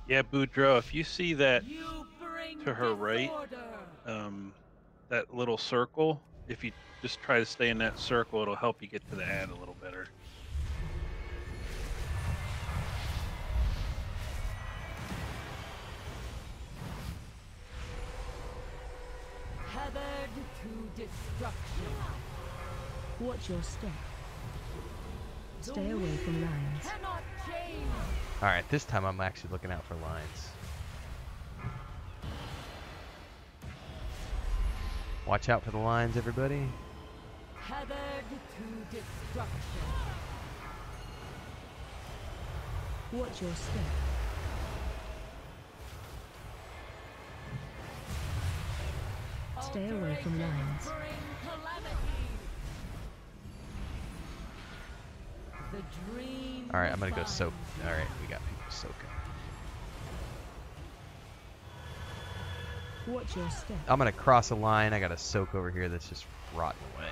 Yeah, Boudreaux, if you see that You bring to her right, disorder. um, that little circle, if you just try to stay in that circle, it'll help you get to the ad a little better. Tethered to destruction. Watch your step. Stay away from lines. Cannot change. Alright, this time I'm actually looking out for lines. Watch out for the lines, everybody. Tethered to destruction. Watch your step. Stay away from lines. Bring calamity. The dream. Alright, I'm gonna go binds. soak. Alright, we got people soaking. Watch your step. I'm gonna cross a line. I got a soak over here that's just rotting away.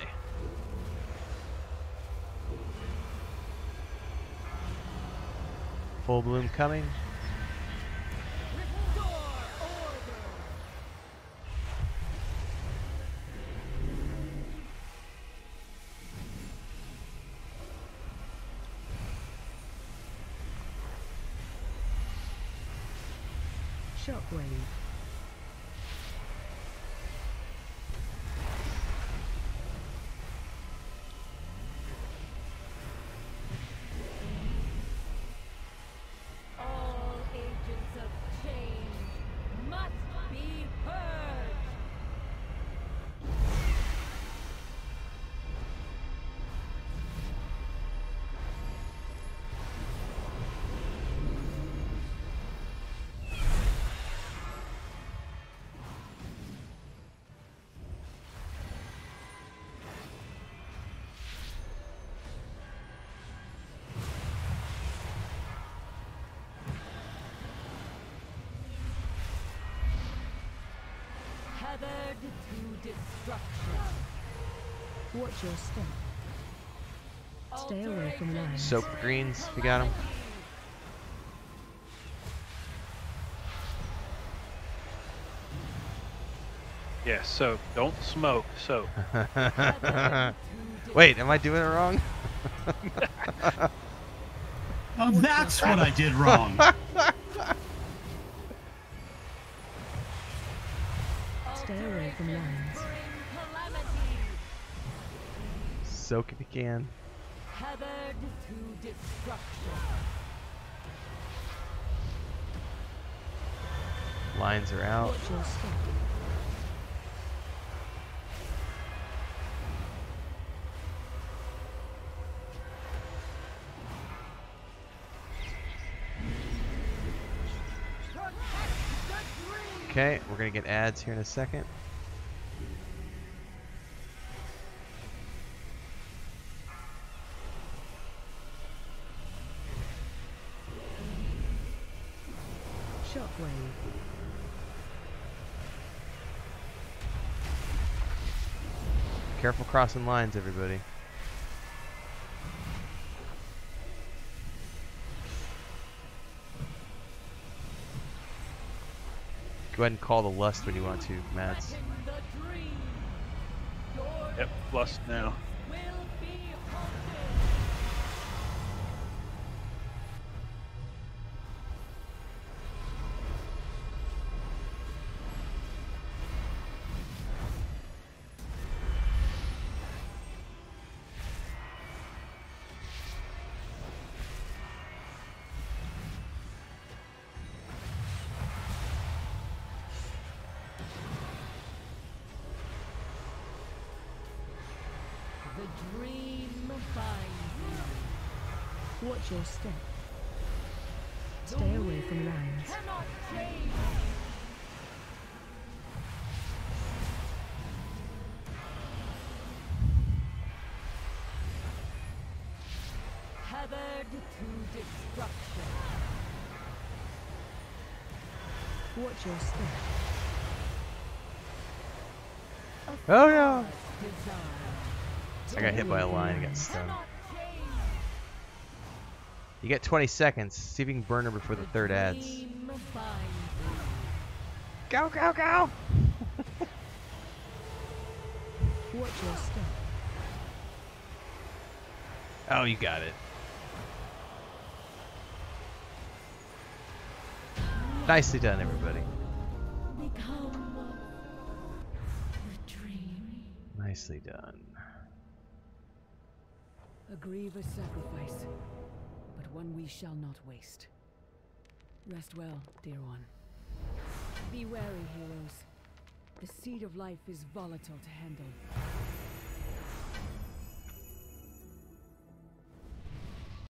Full bloom coming. Restore order. Shockwave. All agents of change must be purged. Tethered to destruction. Watch your step. Stay away from lines. Soak the greens if you got them. Yeah, soak. Don't smoke. Soak. Wait, am I doing it wrong? Oh, that's what I did wrong. Stay away from lines. Calamity. Soak if you can. Tethered to destruction. Lines are out. Watch your step. Okay, we're gonna get ads here in a second. Shockwave. Careful crossing lines, everybody. Go ahead and call the lust when you want to, Mads. Threaten the dream. Your Yep, lust now. will be haunted. The dream binds you. Watch your step. Stay away from lines. Cannot change. Tethered to destruction. Watch your step. Oh no! Design. I got hit by a line. I got stunned. Cannot change. You get 20 seconds. See if you can burn her before the third ads. Dream binds thee. Go, go, go! Watch your step. Oh, you got it. Nicely done, everybody. Become the dream. Nicely done. A grievous sacrifice, but one we shall not waste. Rest well, dear one. Be wary, heroes. The seed of life is volatile to handle.